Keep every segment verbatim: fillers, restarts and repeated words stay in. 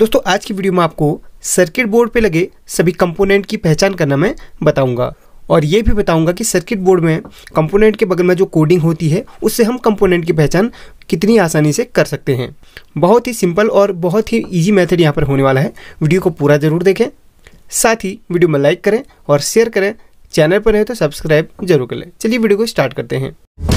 दोस्तों आज की वीडियो में आपको सर्किट बोर्ड पे लगे सभी कंपोनेंट की पहचान करना मैं बताऊंगा और ये भी बताऊंगा कि सर्किट बोर्ड में कंपोनेंट के बगल में जो कोडिंग होती है उससे हम कंपोनेंट की पहचान कितनी आसानी से कर सकते हैं। बहुत ही सिंपल और बहुत ही इजी मेथड यहाँ पर होने वाला है। वीडियो को पूरा ज़रूर देखें, साथ ही वीडियो में लाइक करें और शेयर करें। चैनल पर है तो सब्सक्राइब जरूर कर लें। चलिए वीडियो को स्टार्ट करते हैं।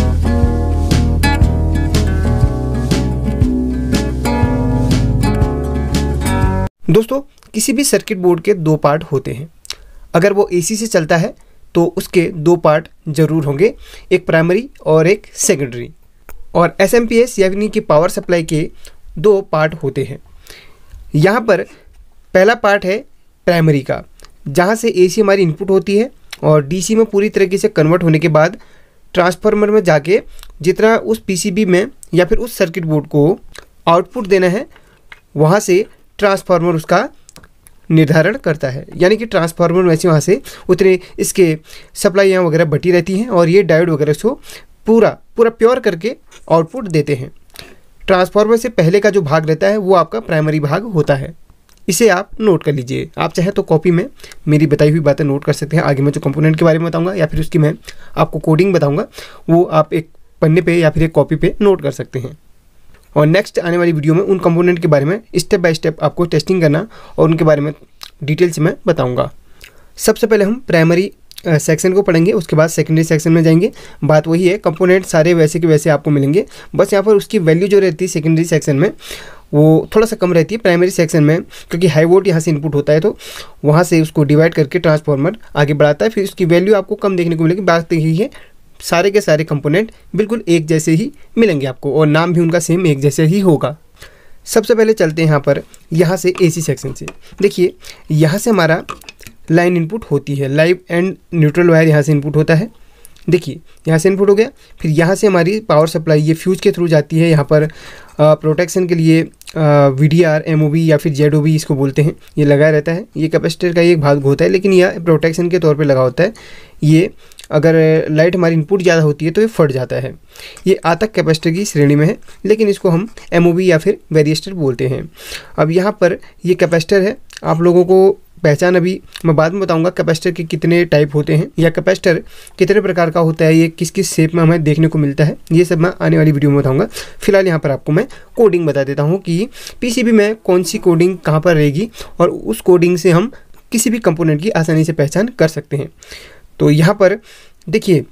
दोस्तों किसी भी सर्किट बोर्ड के दो पार्ट होते हैं। अगर वो एसी से चलता है तो उसके दो पार्ट जरूर होंगे, एक प्राइमरी और एक सेकेंडरी। और एसएमपीएस यानी कि पावर सप्लाई के दो पार्ट होते हैं। यहाँ पर पहला पार्ट है प्राइमरी का, जहाँ से एसी हमारी इनपुट होती है और डीसी में पूरी तरीके से कन्वर्ट होने के बाद ट्रांसफार्मर में जाके जितना उस पीसीबी में या फिर उस सर्किट बोर्ड को आउटपुट देना है वहाँ से ट्रांसफार्मर उसका निर्धारण करता है। यानी कि ट्रांसफार्मर में से वहाँ से उतने इसके सप्लाइयाँ वगैरह बटी रहती हैं और ये डायोड वगैरह उसको पूरा पूरा प्योर करके आउटपुट देते हैं। ट्रांसफार्मर से पहले का जो भाग रहता है वो आपका प्राइमरी भाग होता है। इसे आप नोट कर लीजिए। आप चाहे तो कॉपी में मेरी बताई हुई बातें नोट कर सकते हैं। आगे मैं जो कंपोनेंट के बारे में बताऊँगा या फिर उसकी मैं आपको कोडिंग बताऊँगा वो आप एक पन्ने पे या फिर एक कॉपी पे नोट कर सकते हैं। और नेक्स्ट आने वाली वीडियो में उन कंपोनेंट के बारे में स्टेप बाय स्टेप आपको टेस्टिंग करना और उनके बारे में डिटेल से मैं बताऊंगा। सबसे पहले हम प्राइमरी सेक्शन को पढ़ेंगे, उसके बाद सेकेंडरी सेक्शन में जाएंगे। बात वही है, कंपोनेंट सारे वैसे के वैसे आपको मिलेंगे, बस यहाँ पर उसकी वैल्यू जो रहती है सेकेंडरी सेक्शन में वो थोड़ा सा कम रहती है प्राइमरी सेक्शन में, क्योंकि हाई वोल्ट यहाँ से इनपुट होता है तो वहाँ से उसको डिवाइड करके ट्रांसफार्मर आगे बढ़ाता है, फिर उसकी वैल्यू आपको कम देखने को मिलेगी। बात यही है, सारे के सारे कंपोनेंट बिल्कुल एक जैसे ही मिलेंगे आपको और नाम भी उनका सेम एक जैसे ही होगा। सबसे पहले चलते हैं यहाँ पर यहाँ से एसी सेक्शन से। देखिए यहाँ से हमारा लाइन इनपुट होती है, लाइव एंड न्यूट्रल वायर यहाँ से इनपुट होता है। देखिए यहाँ से इनपुट हो गया, फिर यहाँ से हमारी पावर सप्लाई ये फ्यूज के थ्रू जाती है। यहाँ पर प्रोटेक्शन के लिए V D R M O B या फिर जेड ओ बी इसको बोलते हैं, ये लगा रहता है। ये कैपेसिटर का एक भाग होता है लेकिन यह प्रोटेक्शन के तौर पे लगा होता है। ये अगर लाइट हमारी इनपुट ज़्यादा होती है तो ये फट जाता है। ये आतक कैपेसिटर की श्रेणी में है लेकिन इसको हम एम ओ बी या फिर वेरिएस्टर बोलते हैं। अब यहाँ पर ये कैपेसिटर है, आप लोगों को पहचान अभी मैं बाद में बताऊंगा कैपेसिटर के कितने टाइप होते हैं या कैपेसिटर कितने प्रकार का होता है, ये किस किस शेप में हमें देखने को मिलता है, ये सब मैं आने वाली वीडियो में बताऊंगा। फिलहाल यहाँ पर आपको मैं कोडिंग बता देता हूँ कि पीसीबी में कौन सी कोडिंग कहाँ पर रहेगी और उस कोडिंग से हम किसी भी कंपोनेंट की आसानी से पहचान कर सकते हैं। तो यहाँ पर देखिए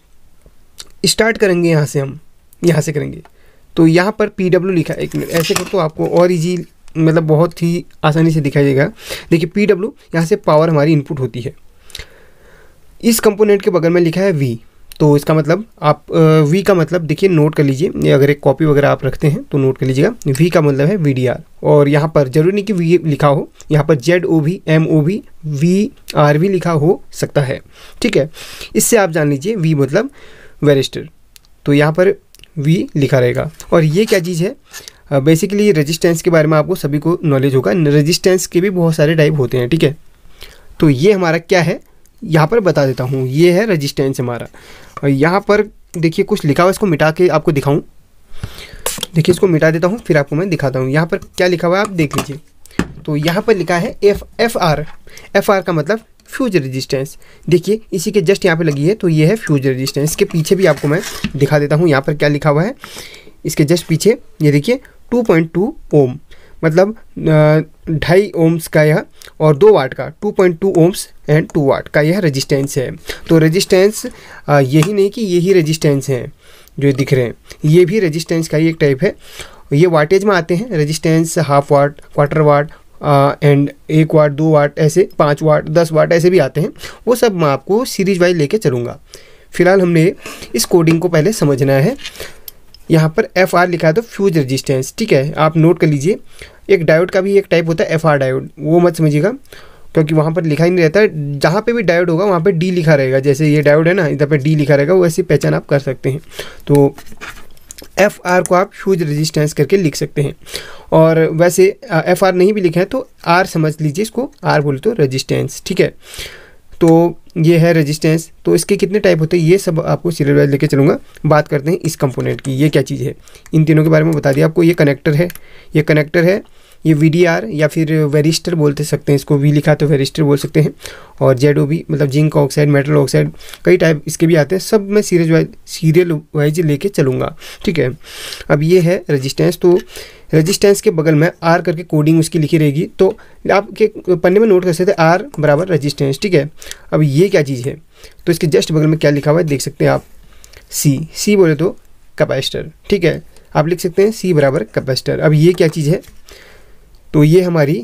स्टार्ट करेंगे, यहाँ से हम यहाँ से करेंगे तो यहाँ पर पी डब्ल्यू लिखा है। एक मिनट ऐसे कर तो आपको और ईजी मतलब बहुत ही आसानी से दिखाई देगा। देखिए पी डब्ल्यू यहाँ से पावर हमारी इनपुट होती है। इस कंपोनेंट के बगल में लिखा है वी, तो इसका मतलब आप वी का मतलब देखिए नोट कर लीजिए। अगर एक कॉपी वगैरह आप रखते हैं तो नोट कर लीजिएगा। वी का मतलब है वी डी आर और यहाँ पर जरूरी नहीं कि वी लिखा हो, यहाँ पर जेड ओ भी एम ओ भी वी आर भी लिखा हो सकता है, ठीक है। इससे आप जान लीजिए वी मतलब वेरिस्टर, तो यहाँ पर वी लिखा रहेगा। और ये क्या चीज़ है, बेसिकली रेजिस्टेंस के बारे में आपको सभी को नॉलेज होगा। रेजिस्टेंस के भी बहुत सारे टाइप होते हैं, ठीक है। तो ये हमारा क्या है यहाँ पर बता देता हूँ, ये है रेजिस्टेंस हमारा। और यहाँ पर देखिए कुछ लिखा हुआ, इसको मिटा के आपको दिखाऊँ। देखिए इसको मिटा देता हूँ फिर आपको मैं दिखाता हूँ यहाँ पर क्या लिखा हुआ है, आप देख लीजिए। तो यहाँ पर लिखा है F F R F R का मतलब फ्यूज रेजिस्टेंस। देखिए इसी के जस्ट यहाँ पे लगी है तो ये है फ्यूज रेजिस्टेंस। इसके पीछे भी आपको मैं दिखा देता हूँ यहाँ पर क्या लिखा हुआ है। इसके जस्ट पीछे ये देखिए टू पॉइंट टू ओम मतलब ढाई ओम्स का यह और दो वाट का two point two ohms and two watt का यह रेजिस्टेंस है। तो रेजिस्टेंस यही नहीं कि यही रेजिस्टेंस है जो दिख रहे हैं, ये भी रेजिस्टेंस का ही एक टाइप है। ये वाटेज में आते हैं resistance, half watt, quarter watt and एक वाट, दो वाट, ऐसे पाँच वाट, दस वाट ऐसे भी आते हैं। वो सब मैं आपको सीरीज वाइज लेके चलूँगा। फिलहाल हमने इस कोडिंग को पहले समझना है। यहाँ पर एफ आर लिखा है तो फ्यूज रेजिस्टेंस, ठीक है, आप नोट कर लीजिए। एक डायोड का भी एक टाइप होता है एफ आर डायोड, वो मत समझिएगा क्योंकि वहाँ पर लिखा ही नहीं रहता है। जहाँ पे भी डायोड होगा वहाँ पे डी लिखा रहेगा, जैसे ये डायोड है ना इधर पे डी लिखा रहेगा, वैसी पहचान आप कर सकते हैं। तो एफ आर को आप फ्यूज रेजिस्टेंस करके लिख सकते हैं। और वैसे एफ आर नहीं भी लिखा है तो आर समझ लीजिए, इसको आर बोले तो रेजिस्टेंस, ठीक है। तो ये है रेजिस्टेंस। तो इसके कितने टाइप होते हैं ये सब आपको सीरियल वाइज लेके चलूँगा। बात करते हैं इस कंपोनेंट की, ये क्या चीज़ है, इन तीनों के बारे में बता दिया आपको। ये कनेक्टर है, ये कनेक्टर है, ये वी डी आर या फिर वेरिस्टर बोलते सकते हैं, इसको वी लिखा तो वेरिस्टर बोल सकते हैं। और जेड ओ बी मतलब जिंक ऑक्साइड, मेटल ऑक्साइड, कई टाइप इसके भी आते हैं, सब मैं सीरियल वाइज सीरियल वाइज लेके चलूँगा, ठीक है। अब ये है रेजिस्टेंस, तो रेजिस्टेंस के बगल में आर करके कोडिंग उसकी लिखी रहेगी, तो आपके पन्ने में नोट कर सकते हैं आर बराबर रेजिस्टेंस, ठीक है। अब ये क्या चीज़ है, तो इसके जस्ट बगल में क्या लिखा हुआ है देख सकते हैं आप, सी, सी बोले तो कैपेसिटर, ठीक है। आप लिख सकते हैं सी बराबर कैपेसिटर। अब ये क्या चीज़ है, तो ये हमारी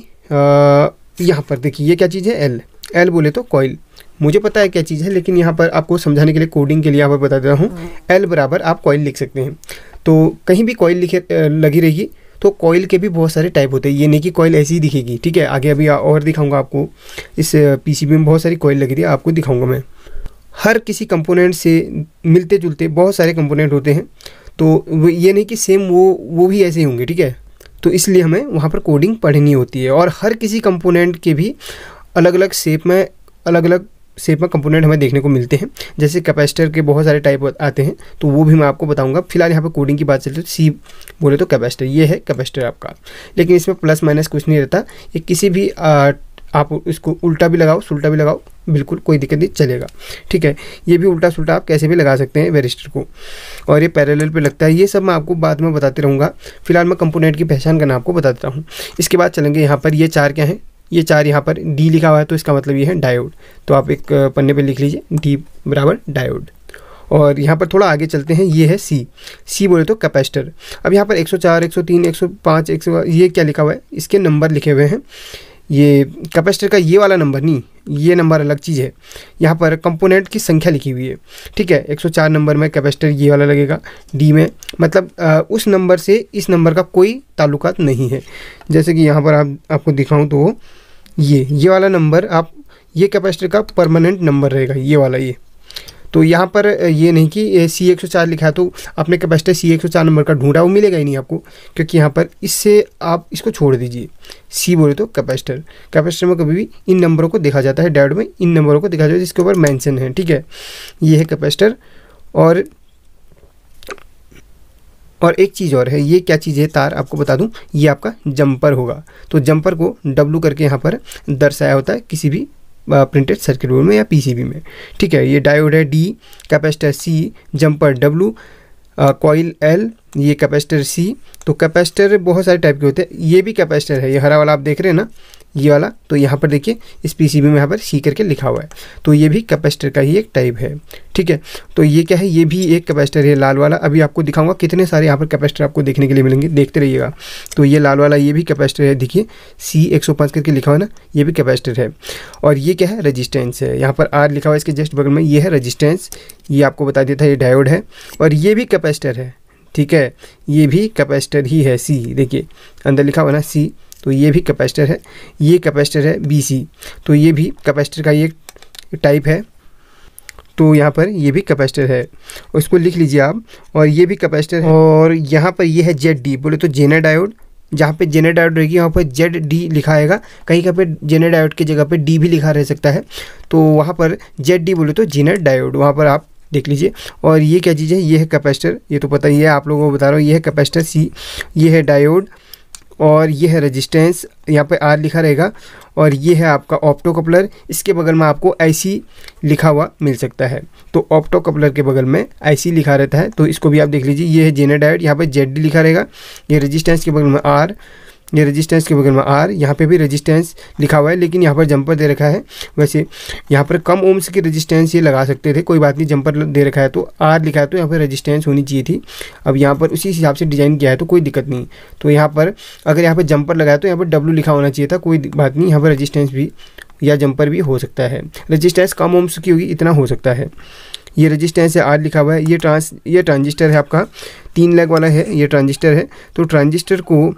यहाँ पर देखिए ये क्या चीज़ है, एल, एल बोले तो कॉइल, मुझे पता है क्या चीज़ है, लेकिन यहाँ पर आपको समझाने के लिए कोडिंग के लिए यहाँ पर बता देता हूँ, एल बराबर आप कॉइल लिख सकते हैं। तो कहीं भी कॉइल लिखे लगी रहेगी, तो कॉइल के भी बहुत सारे टाइप होते हैं, ये नहीं कि कॉइल ऐसी ही दिखेगी, ठीक है। आगे अभी और दिखाऊंगा आपको, इस पीसीबी में बहुत सारी कॉइल लगी थी, आपको दिखाऊंगा मैं। हर किसी कंपोनेंट से मिलते जुलते बहुत सारे कंपोनेंट होते हैं, तो ये नहीं कि सेम वो वो भी ऐसे ही होंगे, ठीक है। तो इसलिए हमें वहाँ पर कोडिंग पढ़नी होती है, और हर किसी कंपोनेंट के भी अलग अलग शेप में अलग अलग शेप में कंपोनेंट हमें देखने को मिलते हैं। जैसे कैपेसिटर के बहुत सारे टाइप आते हैं, तो वो भी मैं आपको बताऊंगा। फिलहाल यहाँ पर कोडिंग की बात चलती है, तो सी बोले तो कैपेसिटर, ये है कैपेसिटर आपका, लेकिन इसमें प्लस माइनस कुछ नहीं रहता, ये किसी भी आ, आप इसको उल्टा भी लगाओ सुल्टा भी लगाओ, बिल्कुल कोई दिक्कत नहीं, चलेगा, ठीक है। ये भी उल्टा सुल्टा आप कैसे भी लगा सकते हैं वेरिस्टर को, और ये पैरेलल पे लगता है, ये सब मैं आपको बाद में बताते रहूँगा। फिलहाल मैं कंपोनेंट की पहचान करना आपको बता देता हूँ। इसके बाद चलेंगे यहाँ पर, ये चार क्या है, ये चार यहाँ पर डी लिखा हुआ है, तो इसका मतलब ये है डायोड, तो आप एक पन्ने पे लिख लीजिए डी बराबर डायोड। और यहाँ पर थोड़ा आगे चलते हैं, ये है सी, सी बोले तो कैपेसिटर। अब यहाँ पर एक सौ चार, एक सौ तीन, एक सौ पाँच, एक सौ, ये क्या लिखा हुआ है, इसके नंबर लिखे हुए हैं। ये कैपेसिटर का ये वाला नंबर नहीं, ये नंबर अलग चीज़ है, यहाँ पर कंपोनेंट की संख्या लिखी हुई है, ठीक है। एक सौ चार नंबर में कैपेसिटर ये वाला लगेगा, डी में मतलब आ, उस नंबर से इस नंबर का कोई ताल्लुकात नहीं है। जैसे कि यहाँ पर आप आपको दिखाऊं तो ये ये वाला नंबर, आप ये कैपेसिटर का परमानेंट नंबर रहेगा, ये वाला ये। तो यहाँ पर ये नहीं कि सी एक सौ चार लिखा है तो आपने कैपेसिटर सी एक सौ चार नंबर का ढूंढा, वो मिलेगा ही नहीं आपको, क्योंकि यहाँ पर इससे आप इसको छोड़ दीजिए। सी बोले तो कैपेसिटर, कैपेसिटर में कभी भी इन नंबरों को देखा जाता है, डायोड में इन नंबरों को देखा जाता है जिसके ऊपर मेंशन है, ठीक है। ये है कैपेसिटर। और और एक चीज़ और है, ये क्या चीज़ है, तार आपको बता दूं, ये आपका जंपर होगा। तो जंपर को डब्लू करके यहाँ पर दर्शाया होता है किसी भी प्रिंटेड सर्किट बोर्ड में या पीसीबी में, ठीक है। ये डायोड है D, capacitor C, jumper W, coil L, ये कैपेसिटर सी। तो कैपेसिटर बहुत सारे टाइप के होते हैं, ये भी कैपेसिटर है, ये हरा वाला आप देख रहे हैं ना, ये वाला। तो यहाँ पर देखिए इस पीसीबी में यहाँ पर सी करके लिखा हुआ है, तो ये भी कैपेसिटर का ही एक टाइप है, ठीक है। तो ये क्या है, ये भी एक कैपेसिटर है, लाल वाला। अभी आपको दिखाऊंगा कितने सारे यहाँ पर कैपेसिटर आपको देखने के लिए मिलेंगे, देखते रहिएगा। तो ये लाल वाला ये भी कैपेसिटर है, देखिए सी एक सौ पाँच करके लिखा हुआ है ना, ये भी कैपेसिटर है। और ये क्या है, रेजिस्टेंस है, यहाँ पर आर लिखा हुआ है इसके जस्ट बगल में, ये है रेजिस्टेंस, ये आपको बता दिया था, ये डायोड है। और ये भी कैपेसिटर है, ठीक है, ये भी कैपेसिटर ही है, सी देखिए अंदर लिखा हुआ ना सी, तो ये भी कैपेसिटर है। ये कैपेसिटर है बी सी, तो ये भी कैपेसिटर का ये टाइप है। तो यहाँ पर ये भी कैपेसिटर है, उसको लिख लीजिए आप। और ये भी कैपेसिटर है। और यहाँ पर ये है जेड डी, बोले तो जेनर डायोड, जहाँ पे जेनर डायोड रहेगी वहाँ पर जेड डी लिखा आएगा, कहीं कहीं पे जेनर डायोड की जगह पे डी भी लिखा रह सकता है, तो वहाँ पर जेड डी बोले तो जेनर डायोड, वहाँ पर आप देख लीजिए। और ये क्या चीज़ है, ये है कैपेसिटर, ये तो पता ही है आप लोगों को बता रहा हूँ, ये है कैपेसिटर सी, ये है डायोड, और ये है रेजिस्टेंस, यहाँ पे आर लिखा रहेगा। और ये है आपका ऑप्टो कपलर, इसके बगल में आपको आईसी लिखा हुआ मिल सकता है, तो ऑप्टो कपलर के बगल में आईसी लिखा रहता है, तो इसको भी आप देख लीजिए। ये है जेनर डायोड, यहाँ पे जेड डी लिखा रहेगा। ये रेजिस्टेंस के बगल में आर, ये रेजिस्टेंस के बगल में आर, यहाँ पे भी रेजिस्टेंस लिखा हुआ है, लेकिन यहाँ पर जंपर दे रखा है। वैसे यहाँ पर कम ओम्स की रेजिस्टेंस ये लगा सकते थे, कोई बात नहीं, जंपर दे रखा है तो आर लिखा है, तो यहाँ पर रेजिस्टेंस होनी चाहिए थी। अब यहाँ पर उसी हिसाब से डिज़ाइन किया है, तो कोई दिक्कत नहीं। तो यहाँ पर अगर यहाँ पर जंपर लगाया तो यहाँ पर डब्ल्यू लिखा होना चाहिए था, कोई बात नहीं, यहाँ पर रेजिस्टेंस भी या जंपर भी हो सकता है। रेजिस्टेंस कम ओम्स की होगी, इतना हो सकता है। ये रेजिस्टेंस है, आर लिखा हुआ है। ये ट्रांस ये ट्रांजिस्टर है आपका, तीन लेग वाला है, ये ट्रांजिस्टर है। तो ट्रांजिस्टर को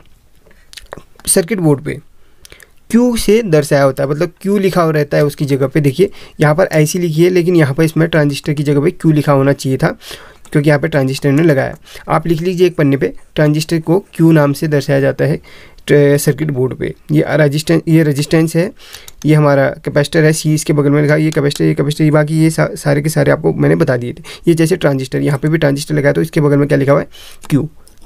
सर्किट बोर्ड पे क्यू से दर्शाया होता है, मतलब क्यू लिखा हुआ रहता है उसकी जगह पे। देखिए यहाँ पर ऐसी लिखी है, लेकिन यहाँ पर इसमें ट्रांजिस्टर की जगह पे क्यू लिखा होना चाहिए था, क्योंकि यहाँ पे ट्रांजिस्टर ने लगाया। आप लिख लीजिए एक पन्ने पे, ट्रांजिस्टर को क्यू नाम से दर्शाया जाता है सर्किट बोर्ड पे। ये रेजिस्टेंस ये रेजिस्टेंस है, ये हमारा कैपेसिटर है, सी इसके बगल में लिखा, ये कैपेसिटर ये कैपेसिटर ये बाकी ये सा, सारे के सारे आपको मैंने बता दिए थे। ये जैसे ट्रांजिस्टर, यहाँ पे भी ट्रांजिस्टर लगाया तो इसके बगल में क्या लिखा हुआ है, क्यू।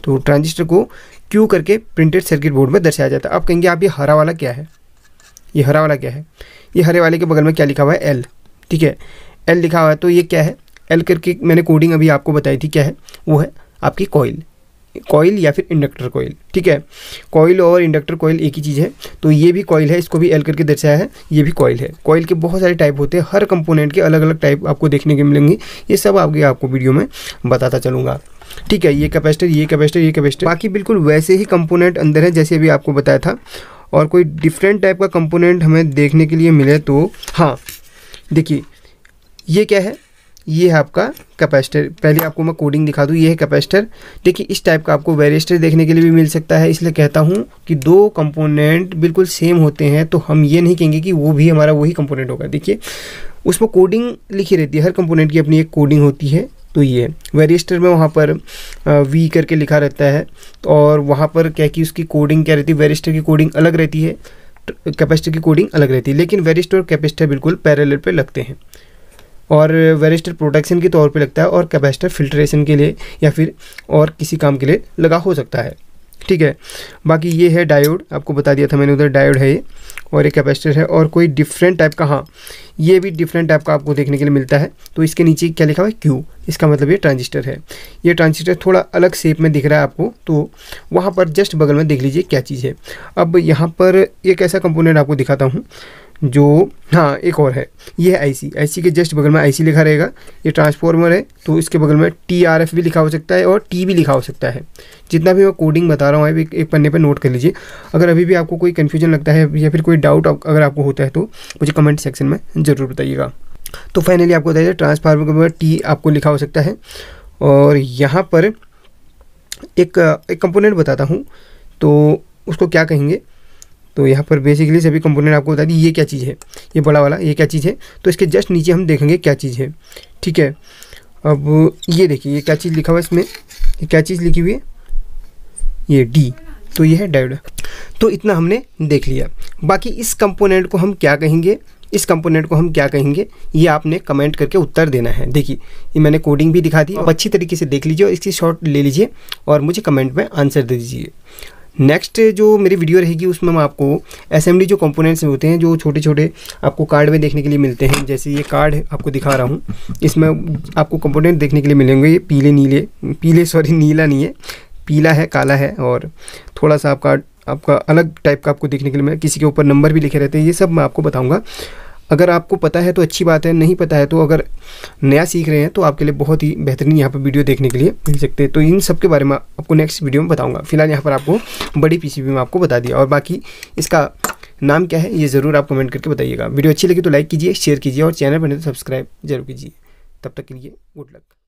तो ट्रांजिस्टर को क्यू करके प्रिंटेड सर्किट बोर्ड में दर्शाया जाता है। आप कहेंगे आप ये हरा वाला क्या है, ये हरा वाला क्या है, ये हरे वाले के बगल में क्या लिखा हुआ है, एल, ठीक है, एल लिखा हुआ है। तो ये क्या है, एल करके मैंने कोडिंग अभी आपको बताई थी, क्या है वो है आपकी कॉइल, कॉइल या फिर इंडक्टर कॉइल, ठीक है। कॉइल और इंडक्टर कॉइल एक ही चीज़ है। तो ये भी कॉइल है, इसको भी एल करके दर्शाया है, ये भी कॉइल है। कॉइल के बहुत सारे टाइप होते हैं, हर कंपोनेंट के अलग अलग टाइप आपको देखने के मिलेंगे। ये सब आगे आपको वीडियो में बताता चलूँगा, ठीक है। ये कैपेसिटर, ये कैपेसिटर, ये कैपेसिटर, बाकी बिल्कुल वैसे ही कंपोनेंट अंदर है जैसे अभी आपको बताया था। और कोई डिफरेंट टाइप का कंपोनेंट हमें देखने के लिए मिले तो हाँ देखिए, ये क्या है, ये है आपका कैपेसिटर। पहले आपको मैं कोडिंग दिखा दूँ, ये है कैपेसिटर। देखिए इस टाइप का आपको वेरिएस्टर देखने के लिए भी मिल सकता है। इसलिए कहता हूँ कि दो कंपोनेंट बिल्कुल सेम होते हैं तो हम ये नहीं कहेंगे कि वो भी हमारा वही कंपोनेंट होगा। देखिए उसमें कोडिंग लिखी रहती है, हर कंपोनेंट की अपनी एक कोडिंग होती है। तो ये वेरिएस्टर में वहाँ पर वी करके लिखा रहता है, और वहाँ पर क्या कि उसकी कोडिंग क्या रहती है, वेरिएस्टर की कोडिंग अलग रहती है, कैपेसिटर की कोडिंग अलग रहती है। लेकिन वेरिएस्टर और कैपेसिटर बिल्कुल पैरेलल पे लगते हैं, और वेरिएस्टर प्रोटेक्शन के तौर पे लगता है और कैपेसिटर फिल्ट्रेशन के लिए या फिर और किसी काम के लिए लगा हो सकता है, ठीक है। बाकी ये है डायोड, आपको बता दिया था मैंने, उधर डायोड है ये, और एक कैपेसिटर है। और कोई डिफरेंट टाइप का, हाँ ये भी डिफरेंट टाइप का आपको देखने के लिए मिलता है। तो इसके नीचे क्या लिखा हुआ है, क्यू, इसका मतलब ये ट्रांजिस्टर है। ये ट्रांजिस्टर थोड़ा अलग शेप में दिख रहा है आपको, तो वहाँ पर जस्ट बगल में देख लीजिए क्या चीज़ है। अब यहाँ पर एक ऐसा कंपोनेंट आपको दिखाता हूँ जो, हाँ एक और है, ये है आईसी। आईसी के जस्ट बगल में आईसी लिखा रहेगा। ये ट्रांसफार्मर है, तो इसके बगल में टी आर एफ भी लिखा हो सकता है और टी भी लिखा हो सकता है। जितना भी मैं कोडिंग बता रहा हूँ एक पन्ने पे नोट कर लीजिए। अगर अभी भी आपको कोई कन्फ्यूजन लगता है या फिर कोई डाउट अगर आपको होता है तो मुझे कमेंट सेक्शन में ज़रूर बताइएगा। तो फाइनली आपको बताइए ट्रांसफार्मर के बगल टी आपको लिखा हो सकता है। और यहाँ पर एक एक कंपोनेंट बताता हूँ, तो उसको क्या कहेंगे। तो यहाँ पर बेसिकली सभी कंपोनेंट आपको बता दी। ये क्या चीज़ है, ये बड़ा वाला, ये क्या चीज़ है, तो इसके जस्ट नीचे हम देखेंगे क्या चीज़ है, ठीक है। अब ये देखिए ये क्या चीज़ लिखा हुआ है इसमें, ये क्या चीज़ लिखी हुई है, ये डी, तो ये है डायोड। तो इतना हमने देख लिया। बाकी इस कंपोनेंट को हम क्या कहेंगे, इस कंपोनेंट को हम क्या कहेंगे, ये आपने कमेंट करके उत्तर देना है। देखिए ये मैंने कोडिंग भी दिखा दी, आप अच्छी तरीके से देख लीजिए और इसकी शॉर्ट ले लीजिए और मुझे कमेंट में आंसर दे दीजिए। नेक्स्ट जो मेरी वीडियो रहेगी उसमें मैं आपको असेंबली जो कंपोनेंट्स होते हैं, जो छोटे छोटे आपको कार्ड में देखने के लिए मिलते हैं, जैसे ये कार्ड आपको दिखा रहा हूँ, इसमें आपको कंपोनेंट देखने के लिए मिलेंगे। ये पीले नीले पीले सॉरी नीला नहीं है, पीला है, काला है, और थोड़ा सा आपका आपका अलग टाइप का आपको देखने के लिए मिले। किसी के ऊपर नंबर भी लिखे रहते हैं। ये सब मैं आपको बताऊँगा। अगर आपको पता है तो अच्छी बात है, नहीं पता है तो अगर नया सीख रहे हैं तो आपके लिए बहुत ही बेहतरीन यहाँ पर वीडियो देखने के लिए मिल सकते हैं। तो इन सब के बारे में आपको नेक्स्ट वीडियो में बताऊंगा। फिलहाल यहाँ पर आपको बड़ी पीसीबी में आपको बता दिया, और बाकी इसका नाम क्या है ये ज़रूर आप कमेंट करके बताइएगा। वीडियो अच्छी लगी तो लाइक कीजिए, शेयर कीजिए और चैनल पर नहीं तो सब्सक्राइब जरूर कीजिए। तब तक के लिए गुड लक।